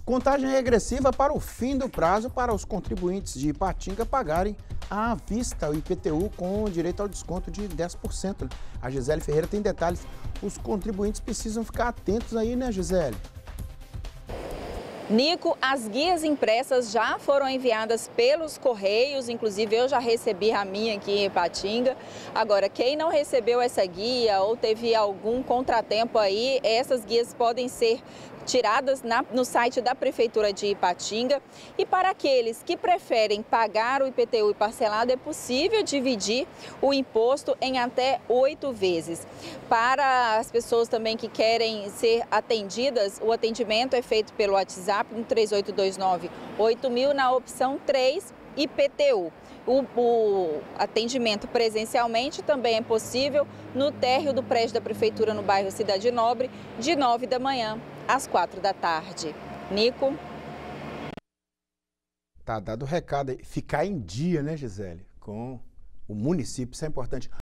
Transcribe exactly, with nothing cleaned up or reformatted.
Contagem regressiva para o fim do prazo para os contribuintes de Ipatinga pagarem à vista o I P T U com direito ao desconto de dez por cento. A Gisele Ferreira tem detalhes. Os contribuintes precisam ficar atentos aí, né, Gisele? Nico, as guias impressas já foram enviadas pelos Correios, inclusive eu já recebi a minha aqui em Ipatinga. Agora, quem não recebeu essa guia ou teve algum contratempo aí, essas guias podem ser tiradas na, no site da Prefeitura de Ipatinga. E para aqueles que preferem pagar o I P T U parcelado, é possível dividir o imposto em até oito vezes. Para as pessoas também que querem ser atendidas, o atendimento é feito pelo WhatsApp no três oito dois nove, oito mil na opção três I P T U. O, o atendimento presencialmente também é possível no térreo do prédio da Prefeitura no bairro Cidade Nobre, de nove da manhã às quatro da tarde. Nico? Tá dado o recado aí. Ficar em dia, né, Gisele? Com o município, isso é importante.